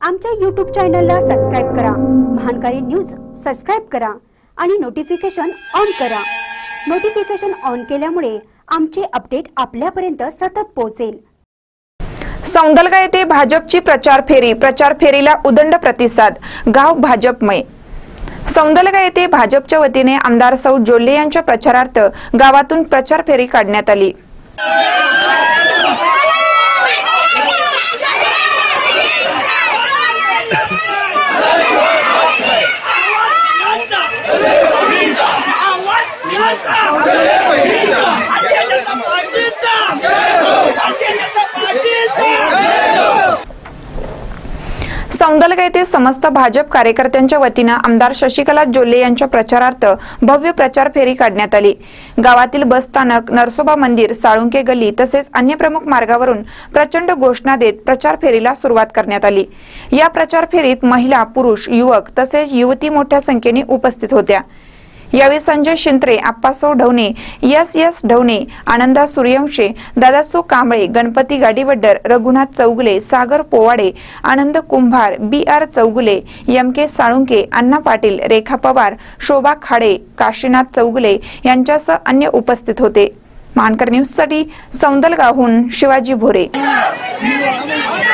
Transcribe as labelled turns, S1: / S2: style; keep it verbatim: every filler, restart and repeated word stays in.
S1: आमच्या यूट्यूब चॅनलला सबस्क्राइब करा, महानकारी न्यूज सबस्क्राइब करा आणि नोटिफिकेशन ऑन करा। नोटिफिकेशन ऑन केल्यामुळे आमचे अपडेट आपल्यापर्यंत सतत पोहोचेल।
S2: सौंदलगा येथे भाजपची प्रचार फेरी प्रचार फेरीला उदंड प्रतिसाद, गाव भाजपमय। सौंदलगा येथे भाजपच्या वतीने आमदार सौ जोल्ले यांच्या प्रचारार्थ गावातून प्रचार फेरी काढण्यात आली। सौंदलगा येथे समस्त भाजप कार्यकर्त्यांच्या वतीने आमदार शशिकला जोल्ले यांच्या प्रचारार्थ भव्य प्रचार फेरी काढण्यात आली। गावातील बस स्थानक, नरसोबा मंदिर, साळुंके गल्ली तसेच अन्य प्रमुख मार्गावरून प्रचंड घोषणा देत प्रचार फेरीला सुरुवात करण्यात आली। या प्रचार फेरीत महिला, पुरुष, युवक तसेच युवती मोठ्या संख्येने उपस्थित होत्या। यावेळी Sanjay Shintre, Appaso Dhavane, S S Dhavane, Ananda Suryavanshi, Dadaso Kamble, Ganpati Gadivaddar, Raghunath Chougule, Sagar Powade, Anand Kumbhar, B R Chougule, M K Salunke, Anna Patil, Rekha Pawar, Shobha Khade, Kashinath Chougule यांच्यासह अन्य उपस्थित होते। मानकर न्यूज साठी सौंदलगावहून शिवाजी भोरे।